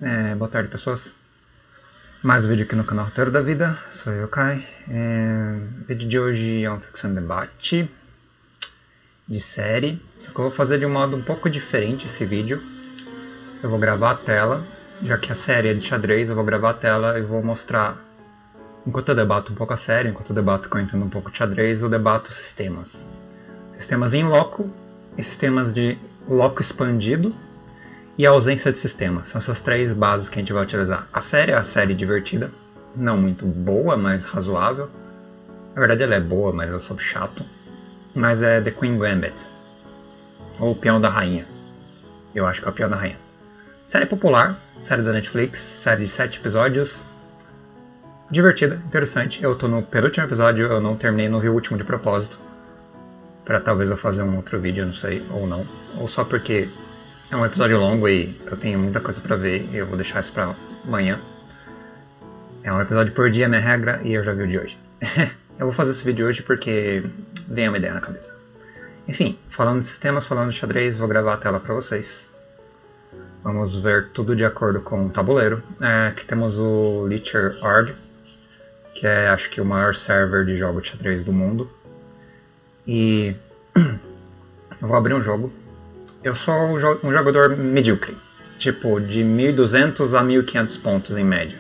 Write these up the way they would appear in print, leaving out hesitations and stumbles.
Boa tarde, pessoas. Mais um vídeo aqui no canal Roteiro da Vida. Sou eu, Kai. O vídeo de hoje é um ficção debate de série. Só que eu vou fazer de um modo um pouco diferente esse vídeo. Eu vou gravar a tela, já que a série é de xadrez, eu vou gravar a tela e vou mostrar, enquanto eu debato um pouco a série, enquanto eu debato que eu entendo um pouco de xadrez, eu debato sistemas. Sistemas em loco e sistemas de loco expandido. E a ausência de sistema. São essas três bases que a gente vai utilizar. A série é a série divertida. Não muito boa, mas razoável. Na verdade ela é boa, mas eu sou chato. Mas é The Queen Gambit. Ou o Peão da Rainha. Eu acho que é o Peão da Rainha. Série popular. Série da Netflix. Série de 7 episódios. Divertida, interessante. Eu tô no penúltimo episódio. Eu não terminei, não vi o último de propósito. Pra talvez eu fazer um outro vídeo, não sei. Ou não. Ou só porque é um episódio longo e eu tenho muita coisa pra ver e eu vou deixar isso pra amanhã. É um episódio por dia, minha regra, e eu já vi o de hoje. Eu vou fazer esse vídeo hoje porque veio uma ideia na cabeça. Enfim, falando de sistemas, falando de xadrez, vou gravar a tela pra vocês. Vamos ver tudo de acordo com o tabuleiro. Aqui temos o Licher.org, que é acho que o maior server de jogo de xadrez do mundo. E eu vou abrir um jogo. Eu sou um jogador medíocre, tipo de 1.200 a 1.500 pontos em média.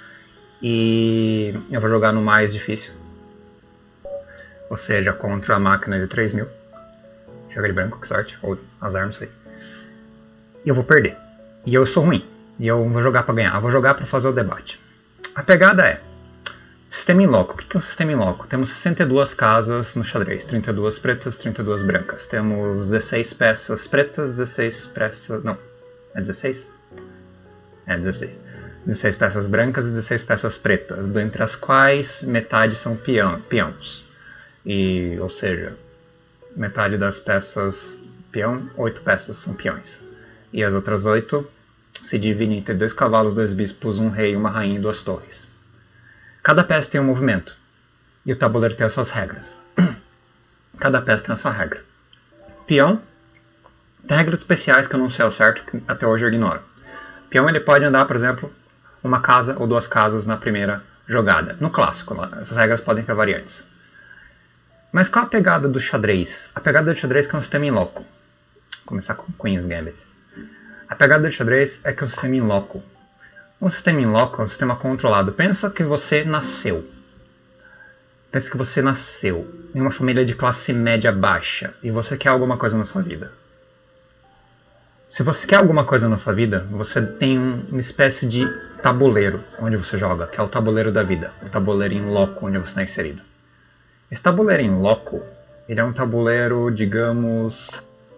E eu vou jogar no mais difícil, ou seja, contra a máquina de 3.000. Joga de branco, que sorte, ou azar, não sei. E eu vou perder. E eu sou ruim. E eu vou jogar pra ganhar, eu vou jogar pra fazer o debate. A pegada é sistema em loco. O que é um sistema em loco? Temos 62 casas no xadrez, 32 pretas, 32 brancas. Temos 16 peças pretas, 16 peças... não, é 16? É 16. 16 peças brancas e 16 peças pretas, dentre as quais metade são peões. Ou seja, metade das peças peão, 8 peças são peões. E as outras 8 se dividem entre 2 cavalos, 2 bispos, 1 rei, 1 rainha e 2 torres. Cada peça tem um movimento, e o tabuleiro tem as suas regras. Cada peça tem a sua regra. Peão tem regras especiais que eu não sei ao certo, que até hoje eu ignoro. Peão ele pode andar, por exemplo, uma casa ou 2 casas na primeira jogada. No clássico, essas regras podem ter variantes. Mas qual a pegada do xadrez? A pegada do xadrez é que é um sistema em loco. Vou começar com Queen's Gambit. A pegada do xadrez é que é um sistema em loco. Um sistema em loco é um sistema controlado. Pensa que você nasceu. Pensa que você nasceu em uma família de classe média baixa e você quer alguma coisa na sua vida. Se você quer alguma coisa na sua vida, você tem uma espécie de tabuleiro onde você joga, que é o tabuleiro da vida. O tabuleiro em loco onde você está inserido. Esse tabuleiro em loco, ele é um tabuleiro, digamos,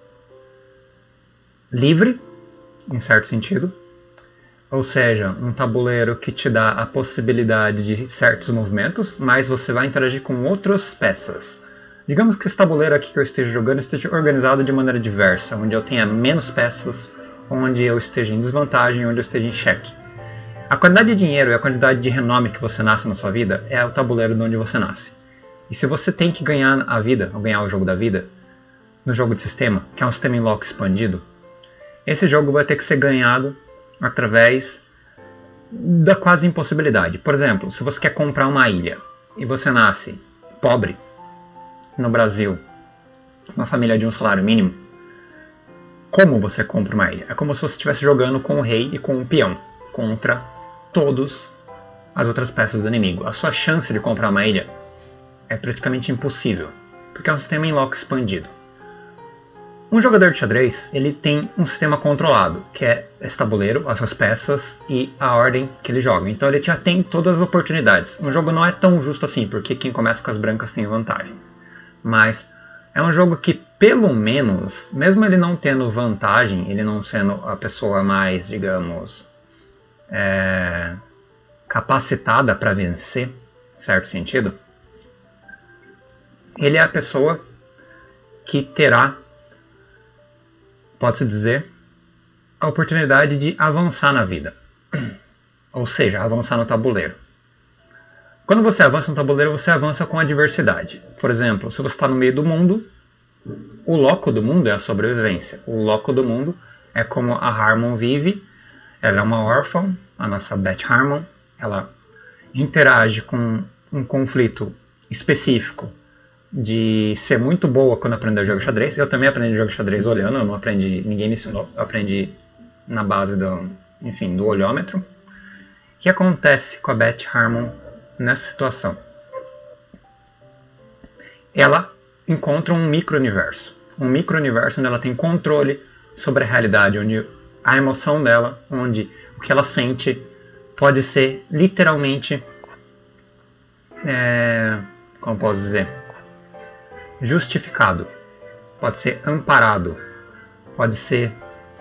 livre, em certo sentido. Ou seja, um tabuleiro que te dá a possibilidade de certos movimentos, mas você vai interagir com outras peças. Digamos que esse tabuleiro aqui que eu esteja jogando esteja organizado de maneira diversa, onde eu tenha menos peças, onde eu esteja em desvantagem, onde eu esteja em xeque. A quantidade de dinheiro e a quantidade de renome que você nasce na sua vida é o tabuleiro de onde você nasce. E se você tem que ganhar a vida, ou ganhar o jogo da vida, no jogo de sistema, que é um sistema em loco expandido, esse jogo vai ter que ser ganhado através da quase impossibilidade. Por exemplo, se você quer comprar uma ilha e você nasce pobre no Brasil, uma família de um salário mínimo, como você compra uma ilha? É como se você estivesse jogando com o rei e com o peão contra todas as outras peças do inimigo. A sua chance de comprar uma ilha é praticamente impossível, porque é um sistema em loco expandido. Um jogador de xadrez, ele tem um sistema controlado, que é esse tabuleiro, as suas peças e a ordem que ele joga. Então ele já tem todas as oportunidades. Um jogo não é tão justo assim, porque quem começa com as brancas tem vantagem. Mas é um jogo que, pelo menos, mesmo ele não tendo vantagem, ele não sendo a pessoa mais, digamos, capacitada para vencer, em certo sentido, ele é a pessoa que terá, pode-se dizer, a oportunidade de avançar na vida. Ou seja, avançar no tabuleiro. Quando você avança no tabuleiro, você avança com a diversidade. Por exemplo, se você está no meio do mundo, o loco do mundo é a sobrevivência. O loco do mundo é como a Harmon vive Ela é uma órfã, a nossa Beth Harmon. Ela interage com um conflito específico de ser muito boa quando aprendeu a jogar xadrez. Eu também aprendi a jogar xadrez olhando, eu não aprendi, ninguém me ensinou, eu aprendi na base do olhômetro. O que acontece com a Beth Harmon nessa situação? Ela encontra um micro-universo onde ela tem controle sobre a realidade, onde a emoção dela, onde o que ela sente pode ser literalmente, como posso dizer, justificado, pode ser amparado, pode ser...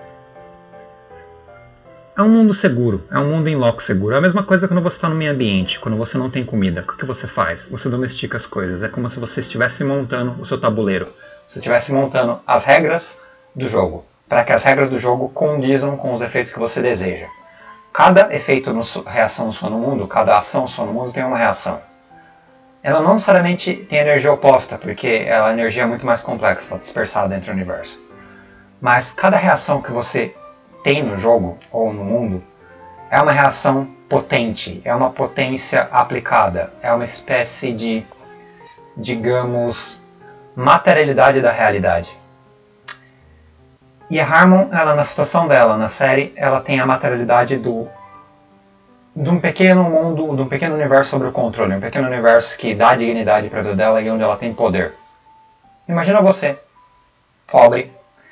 É um mundo seguro, é um mundo em loco seguro. É a mesma coisa quando você está no meio ambiente, quando você não tem comida. O que você faz? Você domestica as coisas. É como se você estivesse montando o seu tabuleiro. Você estivesse montando as regras do jogo, para que as regras do jogo condizam com os efeitos que você deseja. Cada efeito, reação sua no mundo, cada ação sua no mundo tem uma reação. Ela não necessariamente tem energia oposta, porque a energia é muito mais complexa, está dispersada dentro do universo. Mas cada reação que você tem no jogo ou no mundo é uma reação potente, é uma potência aplicada, é uma espécie de, digamos, materialidade da realidade. E a Harmon, ela, na situação dela, na série, ela tem a materialidade de um pequeno mundo, de um pequeno universo sob o controle, um pequeno universo que dá dignidade para a vida dela e onde ela tem poder. Imagina você, pobre,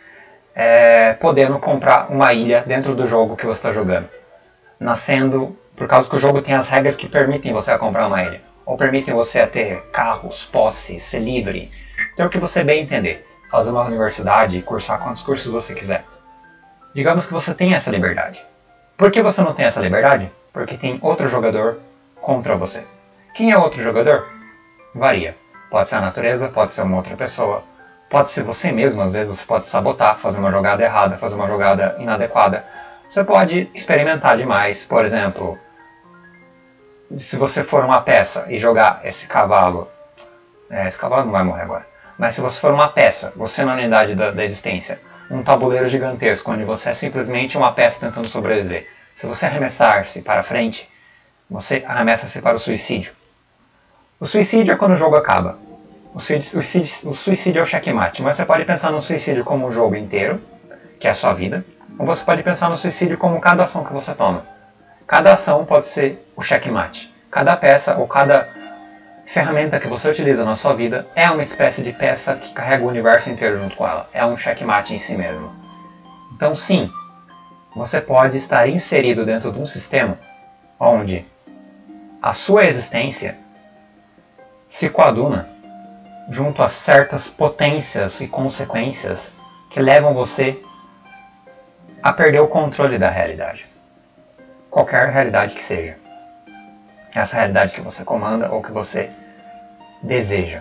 podendo comprar uma ilha dentro do jogo que você está jogando. Nascendo, por causa que o jogo tem as regras que permitem você comprar uma ilha. Ou permitem você a ter carros, posse, ser livre. Ter o que você bem entender. Fazer uma universidade e cursar quantos cursos você quiser. Digamos que você tem essa liberdade. Por que você não tem essa liberdade? Porque tem outro jogador contra você. Quem é outro jogador? Varia. Pode ser a natureza, pode ser uma outra pessoa. Pode ser você mesmo, às vezes você pode sabotar, fazer uma jogada errada, fazer uma jogada inadequada. Você pode experimentar demais, por exemplo, se você for uma peça e jogar esse cavalo não vai morrer agora, mas se você for uma peça, você na unidade da existência, um tabuleiro gigantesco onde você é simplesmente uma peça tentando sobreviver. Se você arremessar-se para frente, você arremessa-se para o suicídio. O suicídio é quando o jogo acaba. O suicídio é o checkmate, mas você pode pensar no suicídio como o jogo inteiro, que é a sua vida, ou você pode pensar no suicídio como cada ação que você toma. Cada ação pode ser o checkmate. Cada peça ou cada ferramenta que você utiliza na sua vida é uma espécie de peça que carrega o universo inteiro junto com ela. É um checkmate em si mesmo. Então sim, você pode estar inserido dentro de um sistema onde a sua existência se coaduna junto a certas potências e consequências que levam você a perder o controle da realidade. Qualquer realidade que seja. Essa realidade que você comanda ou que você deseja.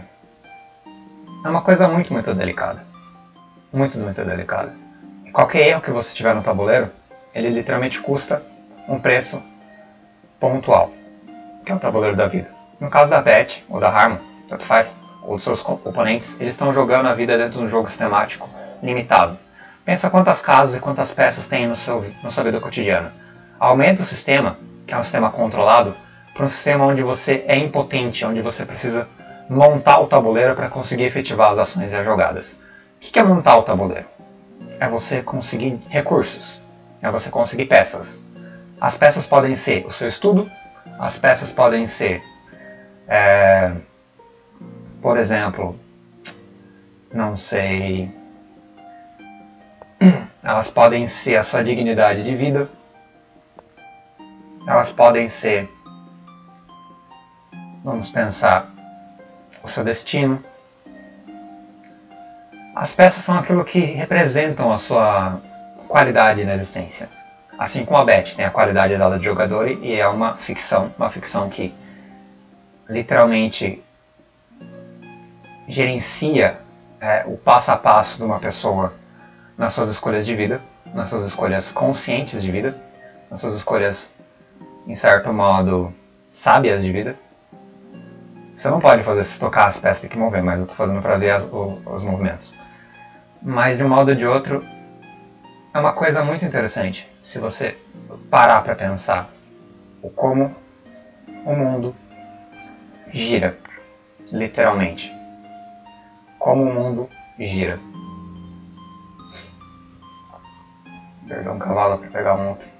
É uma coisa muito, muito delicada. Muito, muito delicada. E qualquer erro que você tiver no tabuleiro, ele literalmente custa um preço pontual, que é o tabuleiro da vida. No caso da Beth, ou da Harmon, tanto faz, ou dos seus oponentes, eles estão jogando a vida dentro de um jogo sistemático limitado. Pensa quantas casas e quantas peças tem na sua vida cotidiana. Aumenta o sistema, que é um sistema controlado, para um sistema onde você é impotente, onde você precisa montar o tabuleiro para conseguir efetivar as ações e as jogadas. O que é montar o tabuleiro? É você conseguir recursos, é você conseguir peças. As peças podem ser o seu estudo, as peças podem ser, por exemplo, não sei, elas podem ser a sua dignidade de vida, elas podem ser, vamos pensar, o seu destino. As peças são aquilo que representam a sua qualidade na existência. Assim como a Beth tem a qualidade dela de jogador e é uma ficção que literalmente gerencia o passo a passo de uma pessoa nas suas escolhas de vida, nas suas escolhas conscientes de vida, nas suas escolhas, em certo modo, sábias de vida. Você não pode fazer se tocar as peças, tem que mover, mas eu estou fazendo para ver os movimentos. Mas de um modo ou de outro, é uma coisa muito interessante se você parar para pensar o como o mundo gira, literalmente. Como o mundo gira. Perder um cavalo para pegar um outro.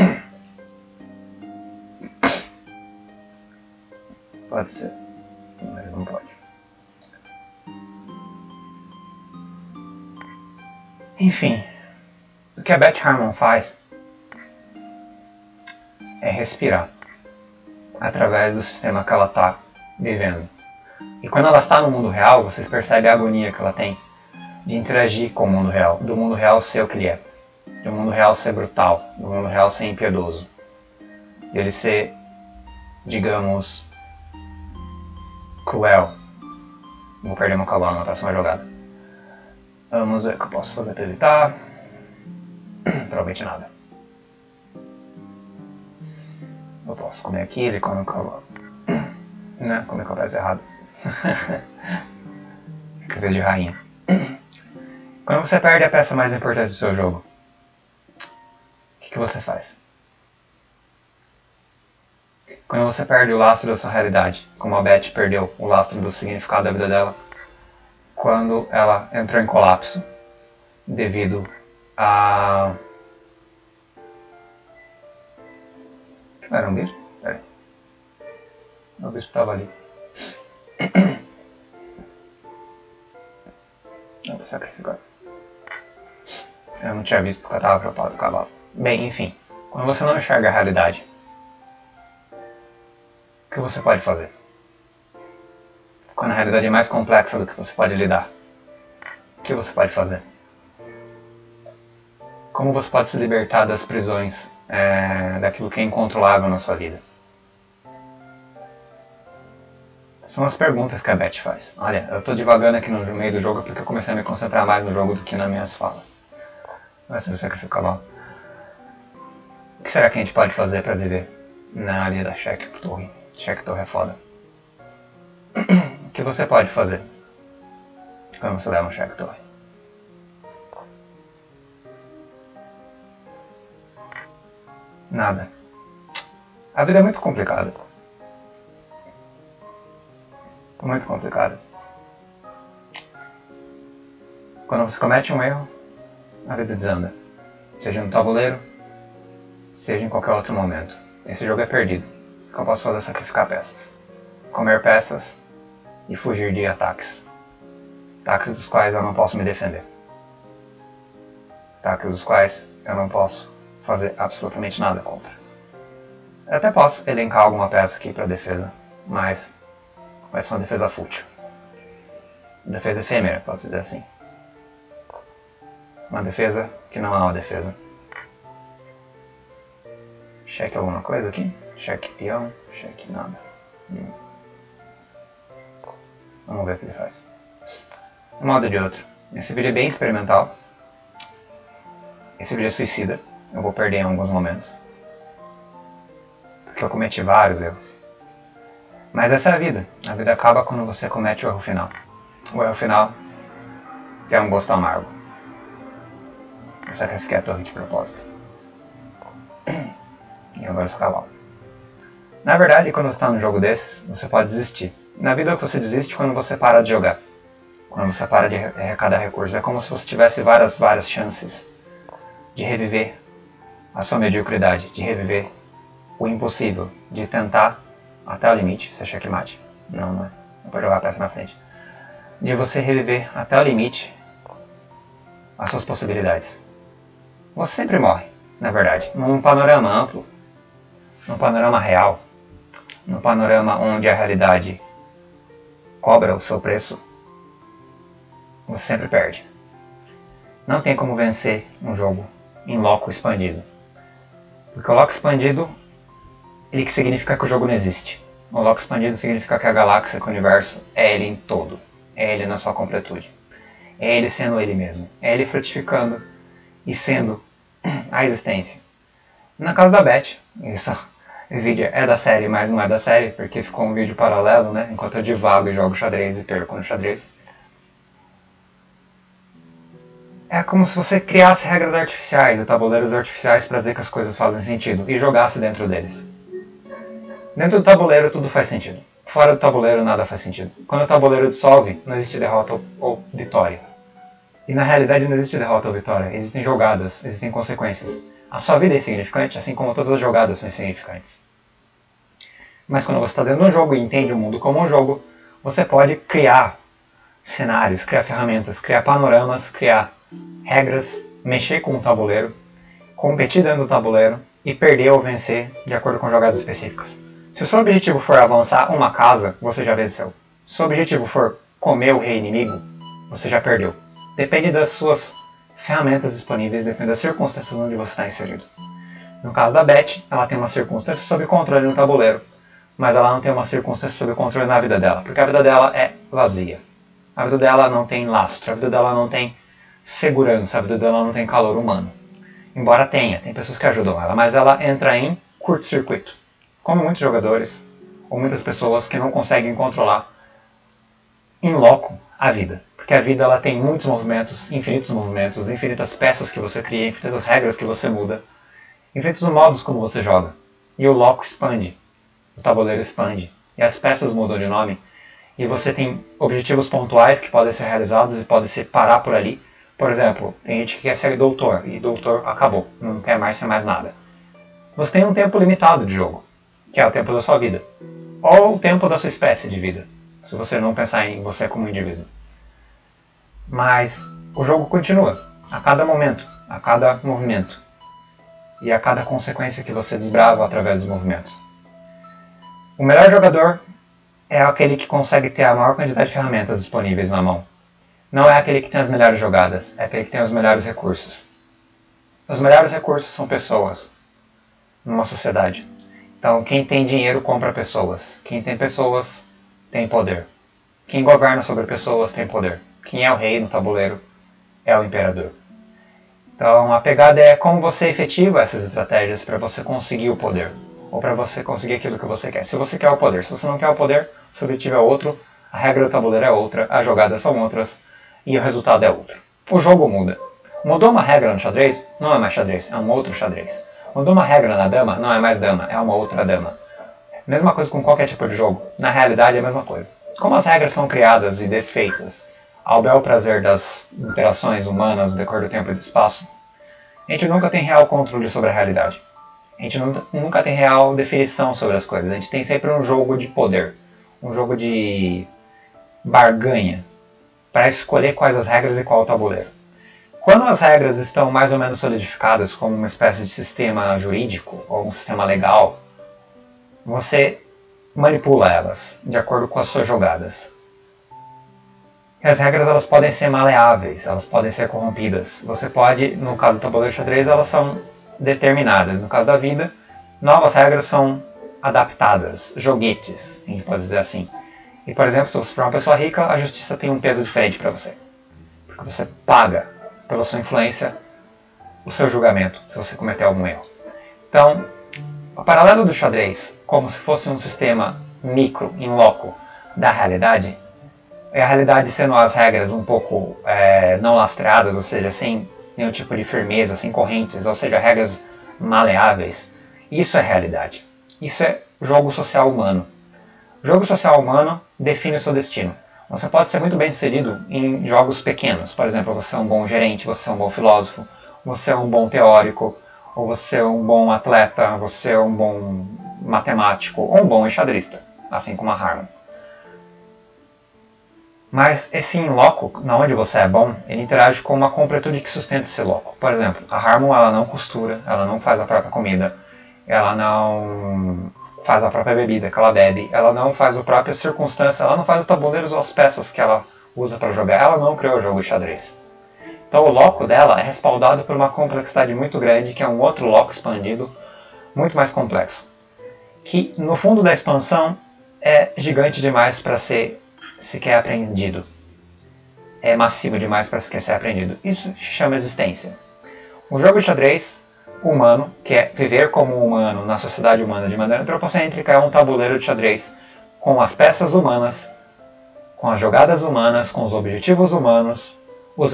Pode ser, mas não pode. Enfim, o que a Beth Harmon faz é respirar através do sistema que ela está vivendo. E quando ela está no mundo real, vocês percebem a agonia que ela tem de interagir com o mundo real, do mundo real ser o que ele é, do mundo real ser brutal, do mundo real ser impiedoso, dele ser, digamos, cruel. Vou perder meu cavalo na próxima jogada. Vamos ver o que eu posso fazer para evitar. Provavelmente nada. Eu posso comer aqui, ele come o cavalo. Né? Comer com a peça errada. Cabelo de rainha. Quando você perde a peça mais importante do seu jogo, o que você faz? Quando você perde o lastro da sua realidade, como a Beth perdeu o lastro do significado da vida dela, quando ela entrou em colapso devido a... Era um bispo? Peraí. O bispo estava ali. Não, vou sacrificar. Eu não tinha visto porque eu estava preocupado com o cavalo. Bem, enfim. Quando você não enxerga a realidade, o que você pode fazer? Quando a realidade é mais complexa do que você pode lidar, o que você pode fazer? Como você pode se libertar das prisões, daquilo que é incontrolável na sua vida? São as perguntas que a Beth faz. Olha, eu estou divagando aqui no meio do jogo porque eu comecei a me concentrar mais no jogo do que nas minhas falas. Vai ser sacrificar lá. O que será que a gente pode fazer para viver na área da cheque torre? Cheque torre é foda. O que você pode fazer quando você leva um cheque torre? Nada. A vida é muito complicada. Muito complicada. Quando você comete um erro, a vida desanda. Seja no tabuleiro, seja em qualquer outro momento. Esse jogo é perdido. O que eu posso fazer é sacrificar peças. Comer peças e fugir de ataques. Ataques dos quais eu não posso me defender. Ataques dos quais eu não posso fazer absolutamente nada contra. Eu até posso elencar alguma peça aqui para defesa, mas vai ser uma defesa fútil. Defesa efêmera, pode dizer assim. Uma defesa que não é uma defesa. Cheque alguma coisa aqui? Cheque peão, cheque nada. Vamos ver o que ele faz. De um modo ou de outro. Esse vídeo é bem experimental. Esse vídeo é suicida. Eu vou perder em alguns momentos. Porque eu cometi vários erros. Mas essa é a vida. A vida acaba quando você comete o erro final. O erro final tem um gosto amargo. Eu sacrifiquei a torre de propósito. E agora esse cavalo. Na verdade, quando você está num jogo desses, você pode desistir. Na vida você desiste quando você para de jogar. Quando você para de arrecadar recursos. É como se você tivesse várias chances de reviver a sua mediocridade, de reviver o impossível, de tentar até o limite. Isso é checkmate? Não, não é. Não pode jogar a peça na frente. De você reviver até o limite as suas possibilidades. Você sempre morre, na verdade. Num panorama amplo, num panorama real, num panorama onde a realidade cobra o seu preço, você sempre perde. Não tem como vencer um jogo em loco expandido. Porque o loco expandido, ele que significa que o jogo não existe. O loco expandido significa que a galáxia, que o universo, é ele em todo. É ele na sua completude. É ele sendo ele mesmo. É ele frutificando e sendo a existência. Na casa da Beth, esse vídeo é da série, mas não é da série, porque ficou um vídeo paralelo, né? Enquanto eu divago e jogo xadrez e perco no xadrez. É como se você criasse regras artificiais e tabuleiros artificiais para dizer que as coisas fazem sentido e jogasse dentro deles. Dentro do tabuleiro tudo faz sentido. Fora do tabuleiro nada faz sentido. Quando o tabuleiro dissolve, não existe derrota ou vitória. E na realidade não existe derrota ou vitória. Existem jogadas, existem consequências. A sua vida é insignificante, assim como todas as jogadas são insignificantes. Mas quando você está dentro de um jogo e entende o mundo como um jogo, você pode criar cenários, criar ferramentas, criar panoramas, criar regras, mexer com o tabuleiro, competir dentro do tabuleiro e perder ou vencer de acordo com jogadas específicas. Se o seu objetivo for avançar uma casa, você já venceu. Se o seu objetivo for comer o rei inimigo, você já perdeu. Depende das suas ferramentas disponíveis, depende das circunstâncias onde você está inserido. No caso da Beth, ela tem uma circunstância sob controle no tabuleiro, mas ela não tem uma circunstância sob controle na vida dela, porque a vida dela é vazia. A vida dela não tem lastro, a vida dela não tem segurança, a vida dela não tem calor humano. Embora tenha, tem pessoas que ajudam ela, mas ela entra em curto-circuito. Como muitos jogadores, ou muitas pessoas que não conseguem controlar em loco a vida. Porque a vida ela tem muitos movimentos, infinitas peças que você cria, infinitas regras que você muda, infinitos modos como você joga. E o loco expande, o tabuleiro expande, e as peças mudam de nome, e você tem objetivos pontuais que podem ser realizados e podem ser parar por ali. Por exemplo, tem gente que quer ser doutor, e doutor acabou, não quer mais ser mais nada. Você tem um tempo limitado de jogo, que é o tempo da sua vida, ou o tempo da sua espécie de vida, se você não pensar em você como indivíduo. Mas o jogo continua, a cada momento, a cada movimento, e a cada consequência que você desbrava através dos movimentos. O melhor jogador é aquele que consegue ter a maior quantidade de ferramentas disponíveis na mão. Não é aquele que tem as melhores jogadas, é aquele que tem os melhores recursos. Os melhores recursos são pessoas numa sociedade. Então, quem tem dinheiro compra pessoas. Quem tem pessoas tem poder. Quem governa sobre pessoas tem poder. Quem é o rei no tabuleiro é o imperador. Então, a pegada é como você efetiva essas estratégias para você conseguir o poder. Ou para você conseguir aquilo que você quer. Se você quer o poder, se você não quer o poder, o seu objetivo é outro, a regra do tabuleiro é outra, as jogadas são outras e o resultado é outro. O jogo muda. Mudou uma regra no xadrez, não é mais xadrez, é um outro xadrez. Mudou uma regra na dama, não é mais dama, é uma outra dama. Mesma coisa com qualquer tipo de jogo. Na realidade é a mesma coisa. Como as regras são criadas e desfeitas ao bel prazer das interações humanas no decorrer do tempo e do espaço, a gente nunca tem real controle sobre a realidade. A gente nunca tem real definição sobre as coisas. A gente tem sempre um jogo de poder, um jogo de barganha, para escolher quais as regras e qual o tabuleiro. Quando as regras estão mais ou menos solidificadas como uma espécie de sistema jurídico ou um sistema legal, você manipula elas de acordo com as suas jogadas. E as regras elas podem ser maleáveis, elas podem ser corrompidas. Você pode, no caso do tabuleiro xadrez, elas são determinadas. No caso da vida, novas regras são adaptadas, joguetes, a gente pode dizer assim. E, por exemplo, se você for uma pessoa rica, a justiça tem um peso diferente para você. Porque você paga pela sua influência o seu julgamento, se você cometer algum erro. Então, o paralelo do xadrez, como se fosse um sistema micro, in loco, da realidade, é a realidade sendo as regras um pouco não lastreadas, ou seja, sem nenhum tipo de firmeza, sem correntes, ou seja, regras maleáveis. Isso é realidade. Isso é jogo social humano. O jogo social humano define o seu destino. Você pode ser muito bem sucedido em jogos pequenos. Por exemplo, você é um bom gerente, você é um bom filósofo, você é um bom teórico, ou você é um bom atleta, você é um bom matemático, ou um bom enxadrista, assim como a Harman. Mas esse in loco, na onde você é bom, ele interage com uma completude que sustenta esse loco. Por exemplo, a Harman ela não costura, ela não faz a própria comida, ela não faz a própria bebida que ela bebe, ela não faz a própria circunstância, ela não faz os tabuleiros ou as peças que ela usa para jogar, ela não criou o jogo de xadrez. Então o loco dela é respaldado por uma complexidade muito grande, que é um outro loco expandido, muito mais complexo. Que no fundo da expansão é gigante demais para ser sequer aprendido. É massivo demais para sequer ser aprendido. Isso se chama existência. Um jogo de xadrez humano, que é viver como humano na sociedade humana de maneira antropocêntrica, é um tabuleiro de xadrez com as peças humanas, com as jogadas humanas, com os objetivos humanos, usando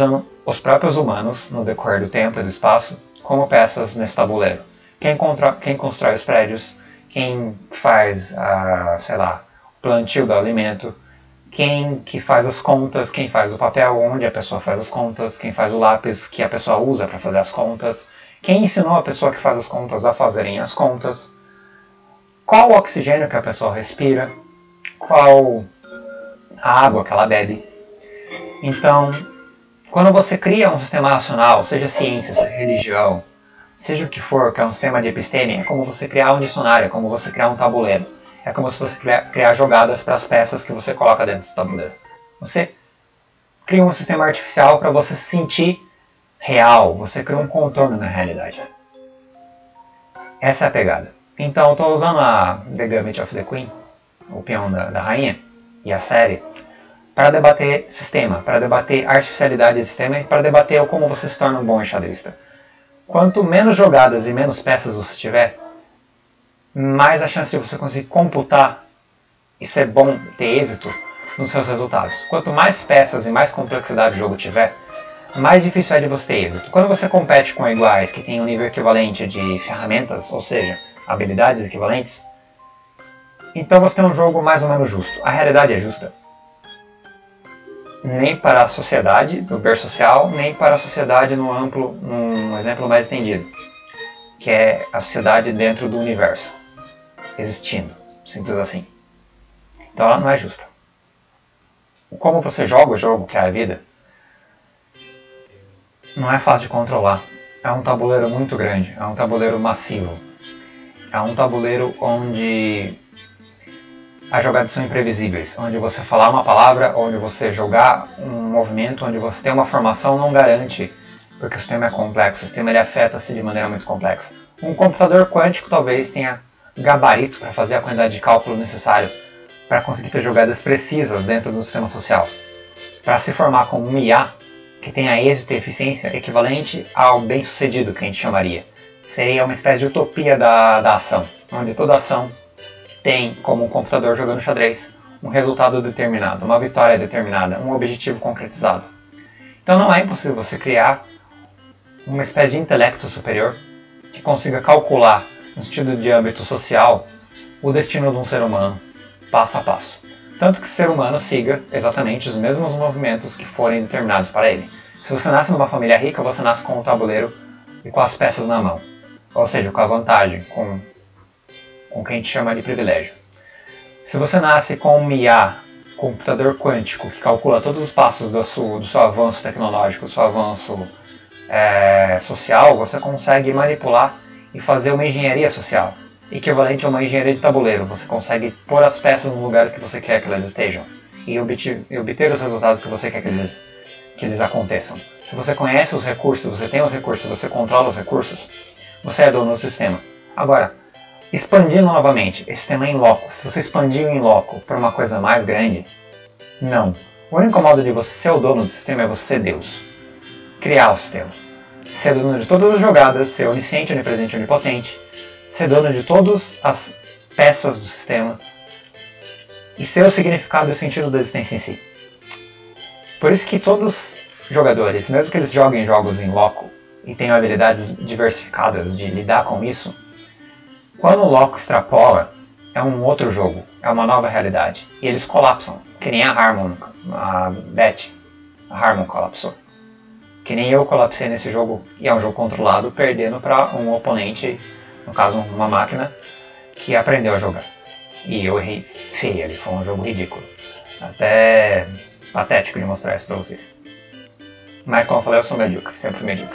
os próprios humanos, no decorrer do tempo e do espaço, como peças nesse tabuleiro. Quem constrói os prédios, quem faz, sei lá, o plantio do alimento, quem que faz as contas, quem faz o papel onde a pessoa faz as contas, quem faz o lápis que a pessoa usa para fazer as contas, quem ensinou a pessoa que faz as contas a fazerem as contas, qual o oxigênio que a pessoa respira, qual a água que ela bebe. Então, quando você cria um sistema racional, seja ciência, seja religião, seja o que for, que é um sistema de episteme, é como você criar um dicionário, é como você criar um tabuleiro. É como se você criar jogadas para as peças que você coloca dentro do tabuleiro. Você cria um sistema artificial para você se sentir real, você cria um contorno na realidade. Essa é a pegada. Então, eu estou usando a The Gambit of the Queen, o peão da rainha, e a série, para debater sistema, para debater artificialidade de sistema e para debater como você se torna um bom enxadrista. Quanto menos jogadas e menos peças você tiver, mais a chance de você conseguir computar e ser bom, ter êxito nos seus resultados. Quanto mais peças e mais complexidade o jogo tiver, mais difícil é de você ter êxito. Quando você compete com iguais que têm um nível equivalente de ferramentas, ou seja, habilidades equivalentes, então você tem um jogo mais ou menos justo. A realidade é justa. Nem para a sociedade, no berço social, nem para a sociedade num exemplo mais estendido, que é a sociedade dentro do universo, existindo, simples assim. Então ela não é justa. Como você joga o jogo, que é a vida, não é fácil de controlar. É um tabuleiro muito grande, é um tabuleiro massivo. É um tabuleiro onde as jogadas são imprevisíveis, onde você falar uma palavra, onde você jogar um movimento, onde você tem uma formação não garante, porque o sistema é complexo, o sistema ele afeta-se de maneira muito complexa. Um computador quântico talvez tenha gabarito para fazer a quantidade de cálculo necessário para conseguir ter jogadas precisas dentro do sistema social. Para se formar como um IA que tenha êxito e eficiência equivalente ao bem-sucedido, que a gente chamaria. Seria uma espécie de utopia da ação, onde toda ação tem, como um computador jogando xadrez, um resultado determinado, uma vitória determinada, um objetivo concretizado. Então não é impossível você criar uma espécie de intelecto superior que consiga calcular, no sentido de âmbito social, o destino de um ser humano, passo a passo. Tanto que o ser humano siga exatamente os mesmos movimentos que forem determinados para ele. Se você nasce numa família rica, você nasce com o tabuleiro e com as peças na mão. Ou seja, com a vantagem, com o que a gente chama de privilégio. Se você nasce com um IA, computador quântico, que calcula todos os passos do seu avanço tecnológico, do seu avanço social, você consegue manipular e fazer uma engenharia social, equivalente a uma engenharia de tabuleiro. Você consegue pôr as peças nos lugares que você quer que elas estejam e obter os resultados que você quer que eles aconteçam. Se você conhece os recursos, você tem os recursos, você controla os recursos, você é dono do sistema. Agora, expandindo novamente, esse sistema é em loco. Se você expandir em loco para uma coisa mais grande, não. O único modo de você ser o dono do sistema é você ser Deus. Criar o sistema. Ser dono de todas as jogadas, ser onisciente, onipresente, onipotente, ser dono de todas as peças do sistema e ser o significado e o sentido da existência em si. Por isso que todos os jogadores, mesmo que eles joguem jogos em loco e tenham habilidades diversificadas de lidar com isso, quando o loco extrapola, é um outro jogo, é uma nova realidade. E eles colapsam, que nem a Harmon, a Beth, a Harmon colapsou. Que nem eu colapsei nesse jogo, e é um jogo controlado, perdendo para um oponente, no caso uma máquina, que aprendeu a jogar. E eu errei feio ali, foi um jogo ridículo. Até patético de mostrar isso pra vocês. Mas como eu falei, eu sou medíocre, sempre medíocre.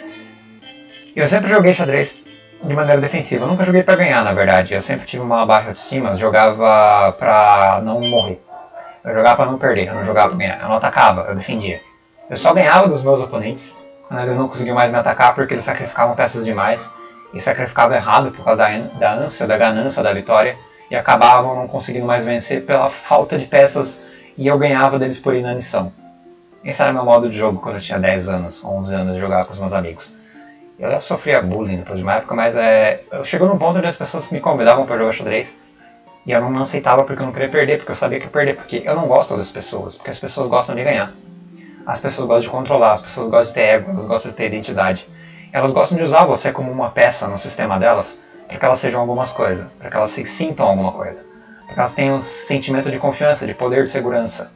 E eu sempre joguei xadrez de maneira defensiva. Eu nunca joguei pra ganhar, na verdade. Eu sempre tive uma baixa autoestima, eu jogava pra não morrer. Eu jogava pra não perder, eu não jogava pra ganhar. Eu não atacava, eu defendia. Eu só ganhava dos meus oponentes quando eles não conseguiam mais me atacar porque eles sacrificavam peças demais e sacrificavam errado por causa da ânsia, da ganância da vitória e acabavam não conseguindo mais vencer pela falta de peças e eu ganhava deles por inanição. Esse era meu modo de jogo quando eu tinha 10 anos, 11 anos de jogar com os meus amigos. Eu sofria bullying depois de uma época, mas eu chegou num ponto onde as pessoas me convidavam para jogar xadrez e eu não aceitava porque eu não queria perder, porque eu sabia que ia perder, porque eu não gosto das pessoas, porque as pessoas gostam de ganhar. As pessoas gostam de controlar, as pessoas gostam de ter ego, elas gostam de ter identidade. Elas gostam de usar você como uma peça no sistema delas para que elas sejam algumas coisas, para que elas se sintam alguma coisa, para que elas tenham um sentimento de confiança, de poder, de segurança.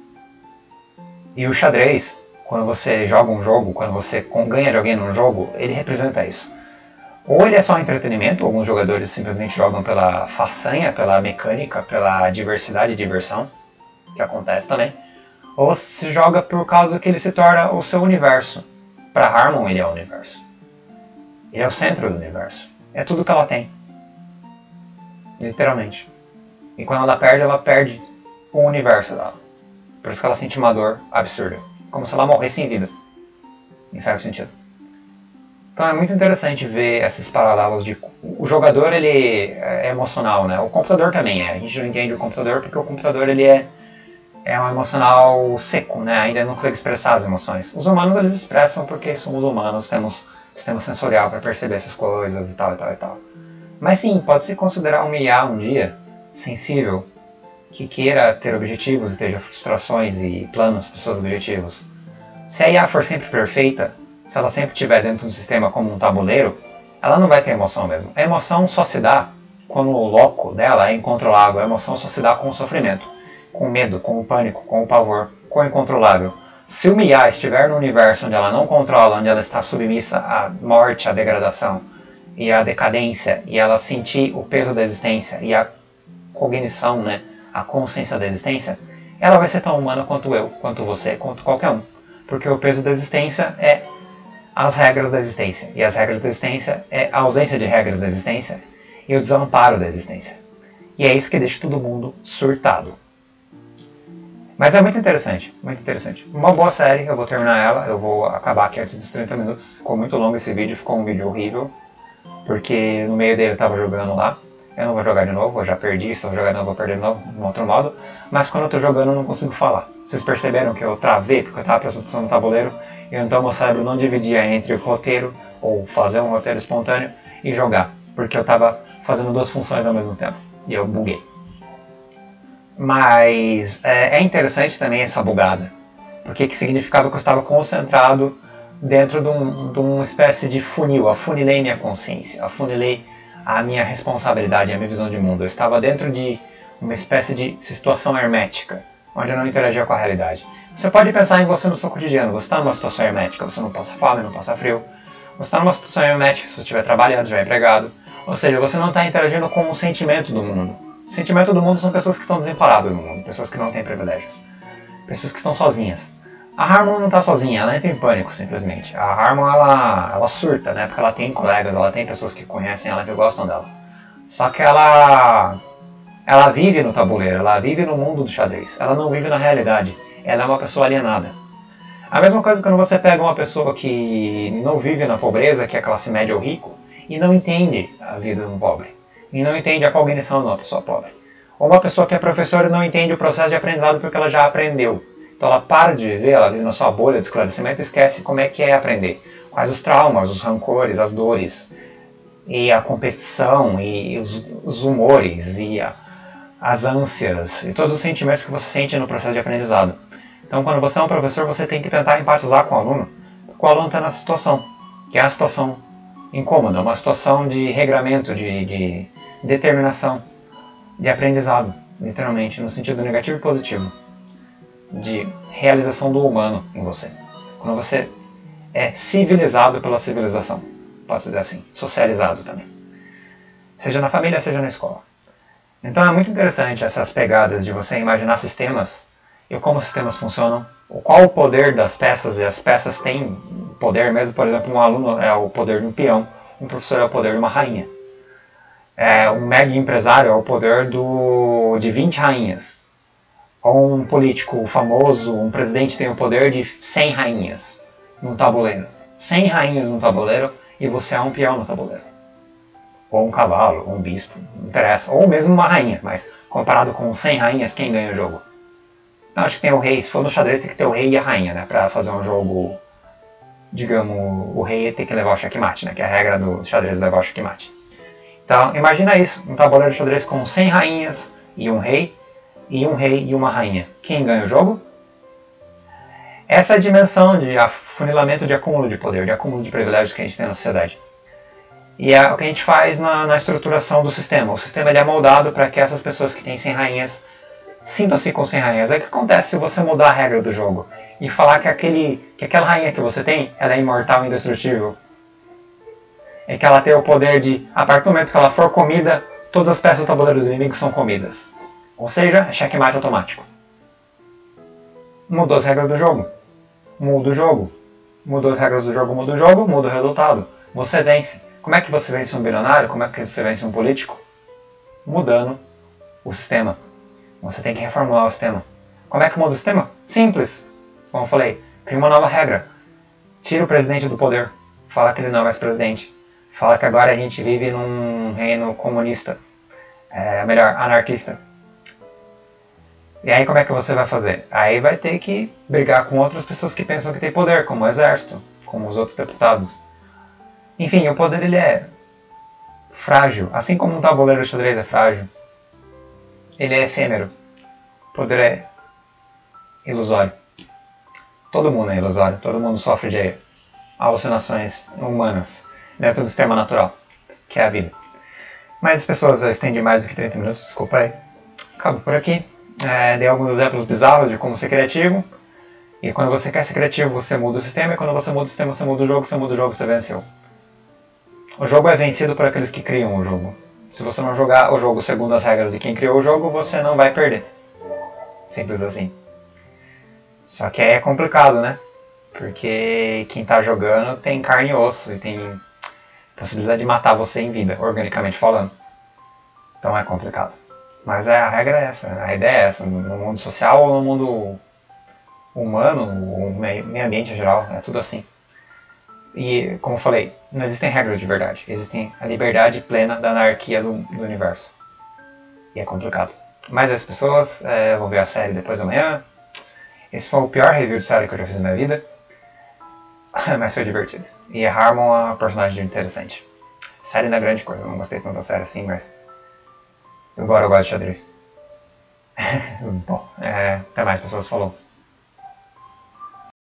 E o xadrez, quando você joga um jogo, quando você ganha de alguém num jogo, ele representa isso. Ou ele é só entretenimento, alguns jogadores simplesmente jogam pela façanha, pela mecânica, pela diversidade e diversão, que acontece também. Ou se joga por causa que ele se torna o seu universo. Para Harmon, ele é o universo. Ele é o centro do universo. É tudo que ela tem. Literalmente. E quando ela perde o universo dela. Por isso que ela sente uma dor absurda. Como se ela morresse em vida. Em certo sentido. Então é muito interessante ver esses paralelos de... O jogador, ele é emocional, né? O computador também é. A gente não entende o computador porque o computador, ele é um emocional seco, né? Ainda não consegue expressar as emoções. Os humanos, eles expressam porque somos humanos, temos sistema sensorial para perceber essas coisas e tal, e tal, e tal. Mas sim, pode-se considerar um IA um dia sensível, que queira ter objetivos e tenha frustrações e planos para os seus objetivos. Se a IA for sempre perfeita, se ela sempre estiver dentro do sistema como um tabuleiro, ela não vai ter emoção mesmo. A emoção só se dá quando o loco dela é incontrolável. A emoção só se dá com o sofrimento, com o medo, com o pânico, com o pavor, com o incontrolável. Se uma IA estiver no universo onde ela não controla, onde ela está submissa à morte, à degradação e à decadência, e ela sentir o peso da existência e a cognição, né, a consciência da existência, ela vai ser tão humana quanto eu, quanto você, quanto qualquer um. Porque o peso da existência é as regras da existência. E as regras da existência é a ausência de regras da existência e o desamparo da existência. E é isso que deixa todo mundo surtado. Mas é muito interessante, muito interessante. Uma boa série, eu vou terminar ela, eu vou acabar aqui antes dos 30 minutos. Ficou muito longo esse vídeo, ficou um vídeo horrível, porque no meio dele eu estava jogando lá. Eu não vou jogar de novo, eu já perdi, se eu jogar de novo eu vou perder de novo, de um outro modo. Mas quando eu estou jogando eu não consigo falar. Vocês perceberam que eu travei porque eu estava prestando atenção no tabuleiro, e então meu cérebro não dividia entre o roteiro, ou fazer um roteiro espontâneo, e jogar. Porque eu estava fazendo duas funções ao mesmo tempo, e eu buguei. Mas é interessante também essa bugada, porque que significava que eu estava concentrado dentro de uma espécie de funil. Afunilei minha consciência, afunilei a minha responsabilidade, a minha visão de mundo. Eu estava dentro de uma espécie de situação hermética, onde eu não interagia com a realidade. Você pode pensar em você no seu cotidiano. Você está numa situação hermética, você não passa fome, não passa frio. Você está numa situação hermética se você estiver trabalhando, estiver empregado. Ou seja, você não está interagindo com o sentimento do mundo. O sentimento do mundo são pessoas que estão desamparadas no mundo, pessoas que não têm privilégios, pessoas que estão sozinhas. A Harmon não está sozinha, ela entra em pânico simplesmente. A Harmon ela surta, né? Porque ela tem colegas, ela tem pessoas que conhecem ela, que gostam dela. Só que ela vive no tabuleiro, ela vive no mundo do xadrez. Ela não vive na realidade. Ela é uma pessoa alienada. A mesma coisa quando você pega uma pessoa que não vive na pobreza, que é classe média ou rico, e não entende a vida de um pobre. E não entende a cognição de uma pessoa pobre. Ou uma pessoa que é professora e não entende o processo de aprendizado porque ela já aprendeu. Então ela para de viver, ela vive na sua bolha de esclarecimento e esquece como é que é aprender. Quais os traumas, os rancores, as dores, e a competição, e os humores, e as ânsias, e todos os sentimentos que você sente no processo de aprendizado. Então quando você é um professor, você tem que tentar empatizar com o aluno, porque o aluno está nessa situação, que é a situação incômoda, uma situação de regramento, de determinação, de aprendizado, literalmente, no sentido negativo e positivo, de realização do humano em você. Quando você é civilizado pela civilização, posso dizer assim, socializado também. Seja na família, seja na escola. Então é muito interessante essas pegadas de você imaginar sistemas e como os sistemas funcionam, qual o poder das peças, e as peças têm poder mesmo. Por exemplo, um aluno é o poder de um peão, um professor é o poder de uma rainha. Um mega empresário é o poder de 20 rainhas. Ou um político famoso, um presidente tem o poder de 100 rainhas num tabuleiro. 100 rainhas num tabuleiro e você é um peão no tabuleiro. Ou um cavalo, ou um bispo, não interessa. Ou mesmo uma rainha, mas comparado com 100 rainhas, quem ganha o jogo? Então, acho que tem o rei, se for no xadrez tem que ter o rei e a rainha, né? Pra fazer um jogo, digamos, o rei tem que levar o checkmate, né? Que é a regra do xadrez, levar o checkmate. Então, imagina isso, um tabuleiro de xadrez com 100 rainhas e um rei e uma rainha. Quem ganha o jogo? Essa é a dimensão de afunilamento de acúmulo de poder, de acúmulo de privilégios que a gente tem na sociedade. E é o que a gente faz na estruturação do sistema. O sistema ele é moldado para que essas pessoas que têm 100 rainhas sintam-se com 100 rainhas. É o que acontece se você mudar a regra do jogo e falar que aquela rainha que você tem, ela é imortal e indestrutível. É que ela tem o poder de, a partir do momento que ela for comida, todas as peças do tabuleiro do inimigo são comidas. Ou seja, checkmate automático. Mudou as regras do jogo. Muda o jogo. Mudou as regras do jogo, muda o jogo, muda o resultado. Você vence. Como é que você vence um bilionário? Como é que você vence um político? Mudando o sistema. Você tem que reformular o sistema. Como é que muda o sistema? Simples. Como eu falei, cria uma nova regra. Tira o presidente do poder. Fala que ele não é mais presidente. Fala que agora a gente vive num reino comunista. Melhor, anarquista. E aí como é que você vai fazer? Aí vai ter que brigar com outras pessoas que pensam que tem poder, como o exército, como os outros deputados. Enfim, o poder ele é frágil. Assim como um tabuleiro de xadrez é frágil. Ele é efêmero. O poder é ilusório. Todo mundo é ilusório. Todo mundo sofre de alucinações humanas dentro do sistema natural, que é a vida. Mas as pessoas estendem mais do que 30 minutos, desculpa aí. Acabo por aqui. Dei alguns exemplos bizarros de como ser criativo. E quando você quer ser criativo, você muda o sistema. E quando você muda o sistema, você muda o jogo. Você muda o jogo, você venceu. O jogo é vencido por aqueles que criam o jogo. Se você não jogar o jogo segundo as regras de quem criou o jogo, você não vai perder. Simples assim. Só que aí é complicado, né? Porque quem tá jogando tem carne e osso e tem possibilidade de matar você em vida, organicamente falando. Então é complicado. Mas a regra é essa, a ideia é essa. No mundo social ou no mundo humano, o meio ambiente em geral, é tudo assim. E, como eu falei, não existem regras de verdade. Existem a liberdade plena da anarquia do universo. E é complicado. Mas as pessoas vão ver a série depois da manhã. Esse foi o pior review de série que eu já fiz na minha vida. Mas foi divertido. E a Harmon é uma personagem interessante. A série não é grande coisa, eu não gostei tanto da série assim, mas... Embora eu goste de xadrez. Bom, até mais pessoas, falou.